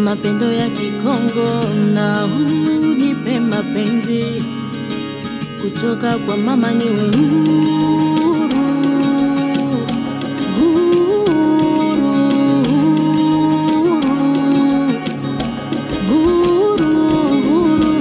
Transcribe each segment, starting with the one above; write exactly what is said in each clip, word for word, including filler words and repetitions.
mapendo ya Kikongo na unipe mapenzi kutoka kwa mama niwe huru, huru, huru, huru.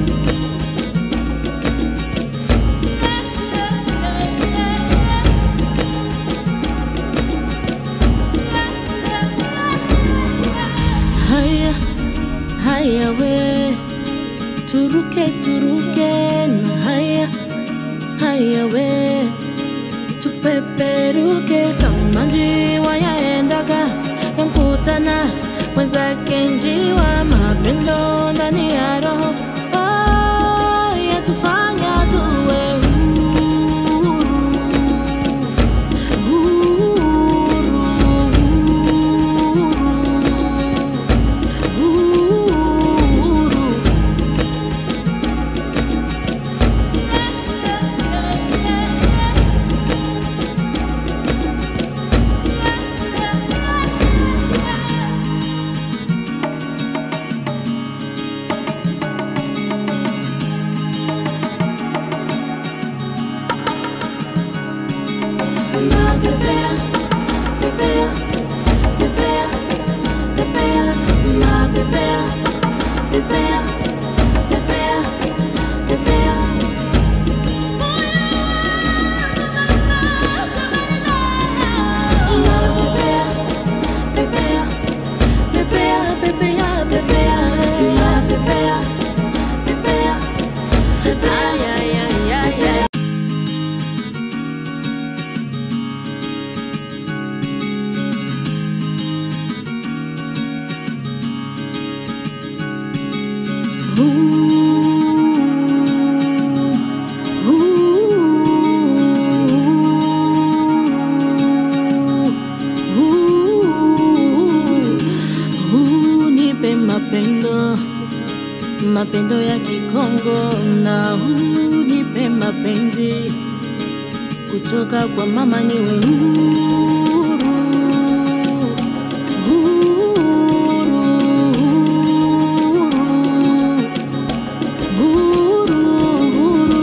Haya, haya we, turuke turuke na haya, haya we, tupeperuke kama njiwa yaendaga yankutana mwenzake njiwa, mapendo ndani ya roho oh, yatufanya tuwe mapendo, mapendo ya Kikongo na unipe mapenzi kutoka kwa mama niwe huru, huru, huru, huru.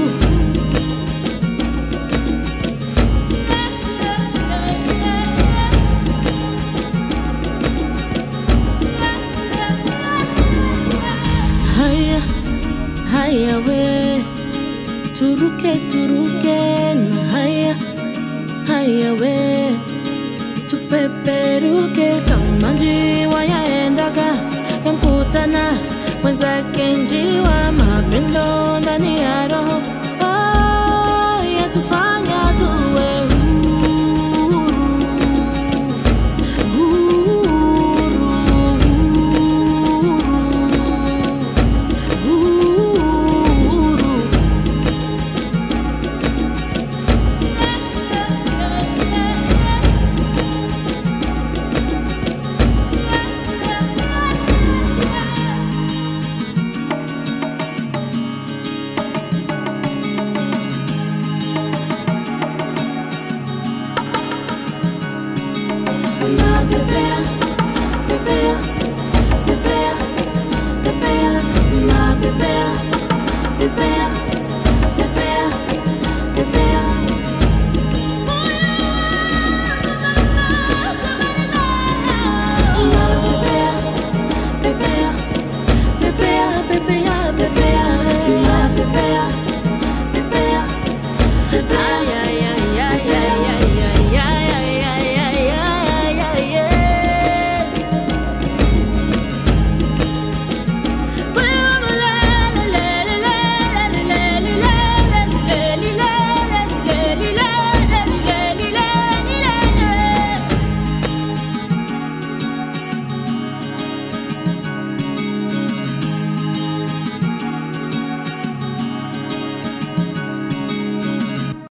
Haya, haya we, turuke turuke na haya, haya we, tupeperuke kama njiwa yaendaga yankutana mwenzake njiwa, mapendo